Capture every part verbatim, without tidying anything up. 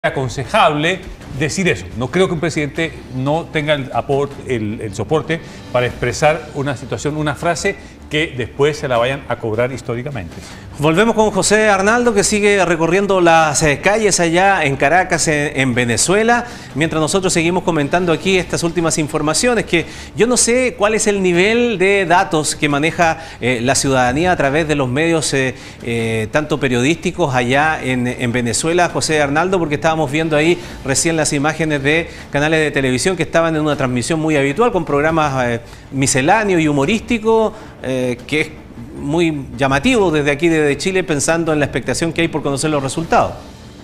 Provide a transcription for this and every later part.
aconsejable decir eso. No creo que un presidente no tenga el, aporte, el, el soporte para expresar una situación, una frase que después se la vayan a cobrar históricamente. Volvemos con José Arnaldo, que sigue recorriendo las eh, calles allá en Caracas, en, en Venezuela, mientras nosotros seguimos comentando aquí estas últimas informaciones, que yo no sé cuál es el nivel de datos que maneja eh, la ciudadanía a través de los medios eh, eh, tanto periodísticos allá en, en Venezuela, José Arnaldo, porque estábamos viendo ahí recién las imágenes de canales de televisión que estaban en una transmisión muy habitual con programas eh, misceláneos y humorísticos, eh, que es muy llamativo desde aquí, desde Chile, pensando en la expectación que hay por conocer los resultados.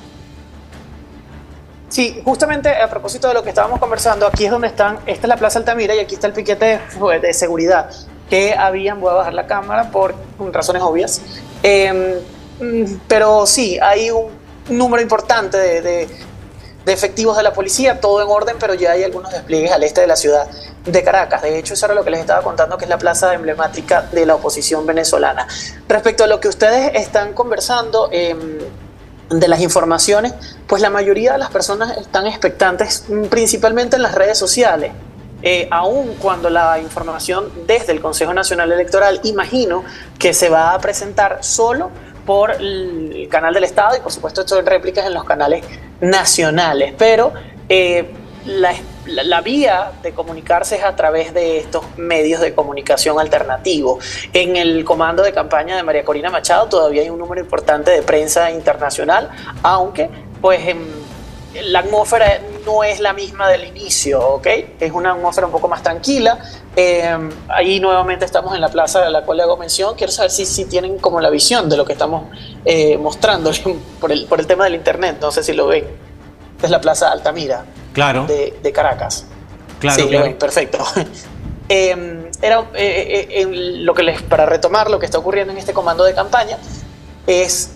Sí, justamente a propósito de lo que estábamos conversando, aquí es donde están, esta es la Plaza Altamira y aquí está el piquete de, de seguridad que habían, voy a bajar la cámara por razones obvias, eh, pero sí, hay un número importante de, de, de efectivos de la policía, todo en orden, pero ya hay algunos despliegues al este de la ciudad de Caracas. De hecho, eso era lo que les estaba contando, que es la plaza emblemática de la oposición venezolana. Respecto a lo que ustedes están conversando eh, de las informaciones, pues la mayoría de las personas están expectantes, principalmente en las redes sociales. Eh, aun cuando la información desde el Consejo Nacional Electoral, imagino que se va a presentar solo por el canal del Estado y por supuesto esto en réplicas en los canales nacionales, pero eh, la, la, la vía de comunicarse es a través de estos medios de comunicación alternativos. En el comando de campaña de María Corina Machado todavía hay un número importante de prensa internacional, aunque pues en la atmósfera no es la misma del inicio, ¿ok? Es una atmósfera un poco más tranquila. Eh, ahí nuevamente estamos en la plaza a la cual le hago mención. Quiero saber si, si tienen como la visión de lo que estamos eh, mostrando por el, por el tema del internet. No sé si lo ven. Es la plaza Altamira, claro, de, de Caracas. Claro, sí, claro. Lo ven, perfecto. eh, era, eh, eh, lo que les, para retomar lo que está ocurriendo en este comando de campaña, es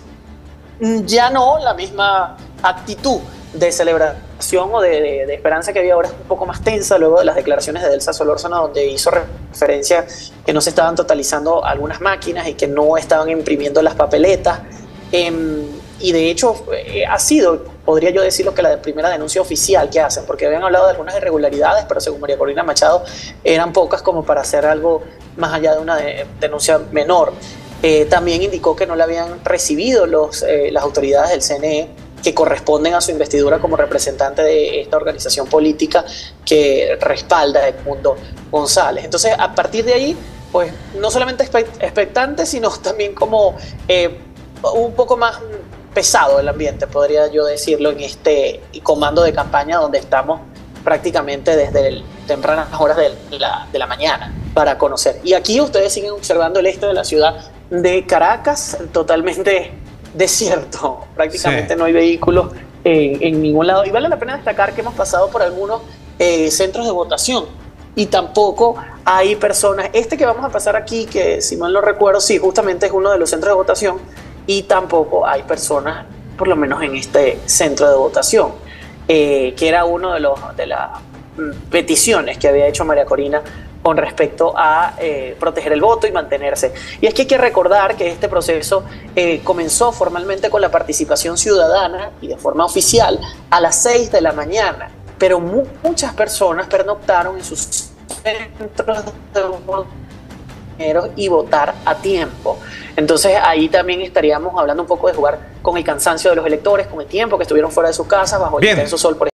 ya no la misma actitud de celebración o de, de, de esperanza que había. Ahora es un poco más tensa luego de las declaraciones de Delsa Solórzano, donde hizo referencia que no se estaban totalizando algunas máquinas y que no estaban imprimiendo las papeletas. Eh, y de hecho eh, ha sido, podría yo decirlo, que la primera denuncia oficial que hacen, porque habían hablado de algunas irregularidades, pero según María Corina Machado eran pocas como para hacer algo más allá de una de, denuncia menor. Eh, también indicó que no la habían recibido los, eh, las autoridades del C N E que corresponden a su investidura como representante de esta organización política que respalda a Edmundo González. Entonces, a partir de ahí, pues no solamente expectante, sino también como eh, un poco más pesado el ambiente, podría yo decirlo, en este comando de campaña donde estamos prácticamente desde el, tempranas horas de la, de la mañana para conocer. Y aquí ustedes siguen observando el este de la ciudad de Caracas, totalmente desierto, prácticamente sí. No hay vehículos en, en ningún lado. Y vale la pena destacar que hemos pasado por algunos eh, centros de votación y tampoco hay personas. Este que vamos a pasar aquí, que si mal no recuerdo, sí, justamente es uno de los centros de votación y tampoco hay personas, por lo menos en este centro de votación, eh, que era uno de, los, de las peticiones que había hecho María Corina con respecto a eh, proteger el voto y mantenerse. Y es que hay que recordar que este proceso eh, comenzó formalmente con la participación ciudadana y de forma oficial a las seis de la mañana, pero mu muchas personas pernoctaron en sus centros de voto y votar a tiempo. Entonces ahí también estaríamos hablando un poco de jugar con el cansancio de los electores, con el tiempo que estuvieron fuera de sus casas bajo el Bien. intenso sol, por ejemplo.